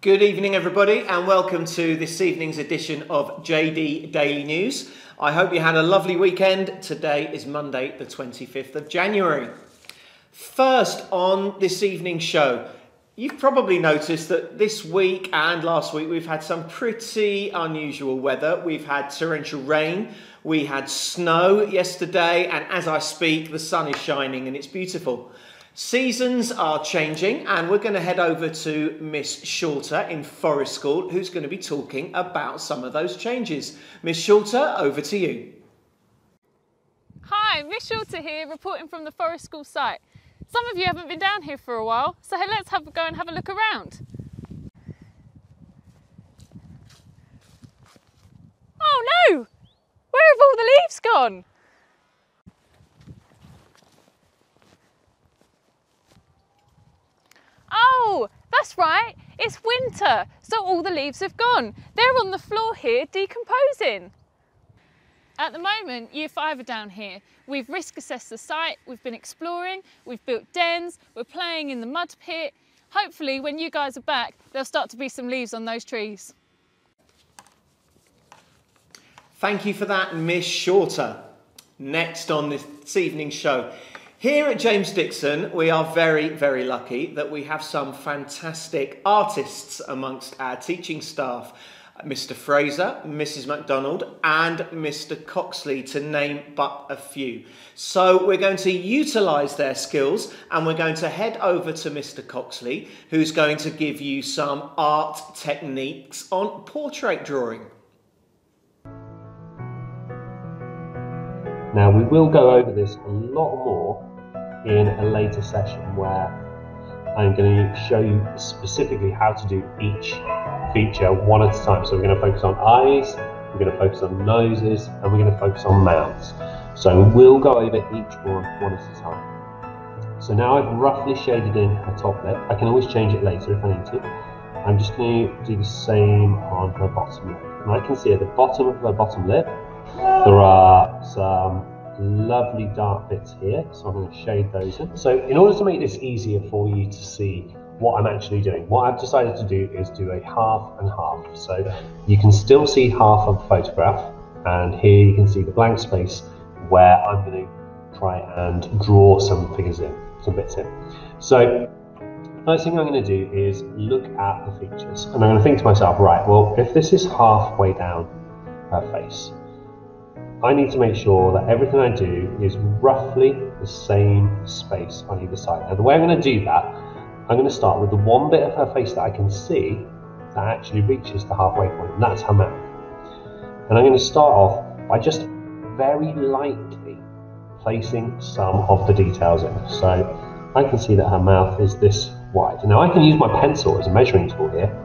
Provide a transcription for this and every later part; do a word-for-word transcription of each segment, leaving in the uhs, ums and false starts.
Good evening everybody and welcome to this evening's edition of J D Daily News. I hope you had a lovely weekend. Today is Monday the twenty-fifth of January. First on this evening's show, you've probably noticed that this week and last week we've had some pretty unusual weather. We've had torrential rain, we had snow yesterday, and as I speak the sun is shining and it's beautiful. Seasons are changing and we're going to head over to Miss Shorter in Forest School, who's going to be talking about some of those changes. Miss Shorter, over to you. Hi, Miss Shorter here, reporting from the Forest School site. Some of you haven't been down here for a while, so let's have, go and have a look around. Oh no! Where have all the leaves gone? Oh, that's right, it's winter, so all the leaves have gone. They're on the floor here decomposing. At the moment, Year five are down here. We've risk assessed the site, we've been exploring, we've built dens, we're playing in the mud pit. Hopefully, when you guys are back, there'll start to be some leaves on those trees. Thank you for that, Miss Shorter. Next on this evening's show. Here at James Dixon, we are very, very lucky that we have some fantastic artists amongst our teaching staff. Mister Fraser, Missus MacDonald and Mister Coxley, to name but a few. So we're going to utilise their skills and we're going to head over to Mister Coxley, who's going to give you some art techniques on portrait drawing. Now we will go over this a lot more in a later session where I'm going to show you specifically how to do each feature one at a time. So we're going to focus on eyes, we're going to focus on noses, and we're going to focus on mouths. So we'll go over each one one at a time. So now I've roughly shaded in her top lip. I can always change it later if I need to. I'm just going to do the same on her bottom lip. And I can see at the bottom of her bottom lip there are some lovely dark bits here, so I'm going to shade those in. So in order to make this easier for you to see what I'm actually doing, what I've decided to do is do a half and half. So you can still see half of the photograph, and here you can see the blank space where I'm going to try and draw some figures in, some bits in. So first thing I'm going to do is look at the features, and I'm going to think to myself, right, well, if this is halfway down her face, I need to make sure that everything I do is roughly the same space on either side. Now the way I'm going to do that, I'm going to start with the one bit of her face that I can see that actually reaches the halfway point, and that's her mouth. And I'm going to start off by just very lightly placing some of the details in. So I can see that her mouth is this wide. Now I can use my pencil as a measuring tool here.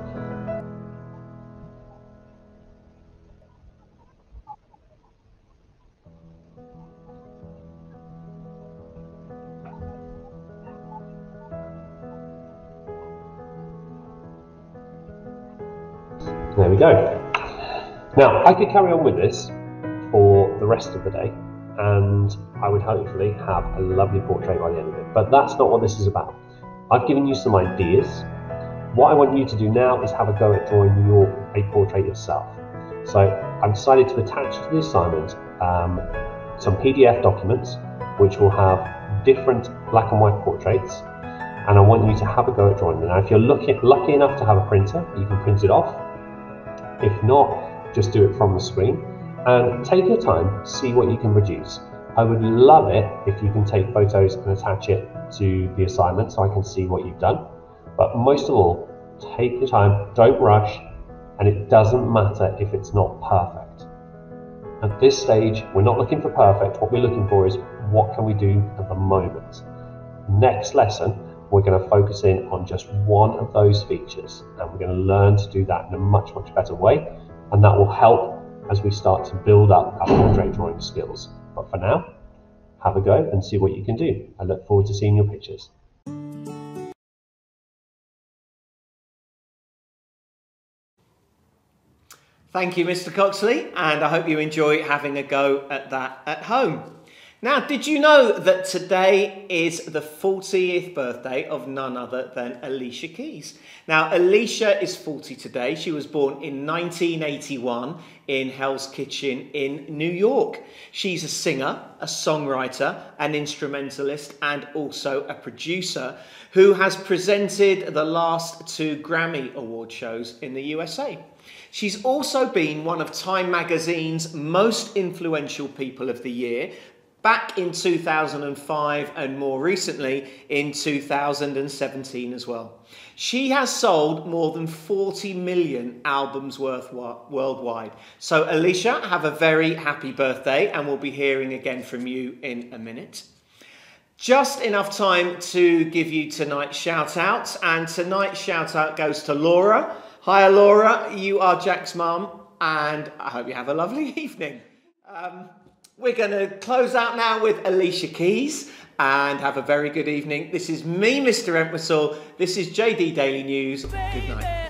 There we go. Now, I could carry on with this for the rest of the day and I would hopefully have a lovely portrait by the end of it, but that's not what this is about. I've given you some ideas. What I want you to do now is have a go at drawing your a portrait yourself. So I've decided to attach to the assignment um, some P D F documents which will have different black and white portraits, and I want you to have a go at drawing them. Now, if you're lucky, lucky enough to have a printer, you can print it off. If not, just do it from the screen and take your time, see what you can produce. I would love it if you can take photos and attach it to the assignment so I can see what you've done. But most of all, take your time, don't rush, and it doesn't matter if it's not perfect. At this stage, we're not looking for perfect. What we're looking for is what can we do at the moment. Next lesson, we're going to focus in on just one of those features, and we're going to learn to do that in a much, much better way, and that will help as we start to build up our portrait drawing skills. But for now, have a go and see what you can do. I look forward to seeing your pictures. Thank you, Mister Coxley, and I hope you enjoy having a go at that at home. Now, did you know that today is the fortieth birthday of none other than Alicia Keys? Now, Alicia is forty today. She was born in nineteen eighty-one in Hell's Kitchen in New York. She's a singer, a songwriter, an instrumentalist, and also a producer who has presented the last two Grammy Award shows in the U S A. She's also been one of Time magazine's most influential people of the year, back in two thousand five and more recently in two thousand seventeen as well. She has sold more than forty million albums worth worldwide. So Alicia, have a very happy birthday, and we'll be hearing again from you in a minute. Just enough time to give you tonight's shout outs, and tonight's shout out goes to Laura. Hi Laura, you are Jack's mum, and I hope you have a lovely evening. Um, We're going to close out now with Alicia Keys and have a very good evening. This is me, Mister Entwistle. This is J D Daily News. Good night.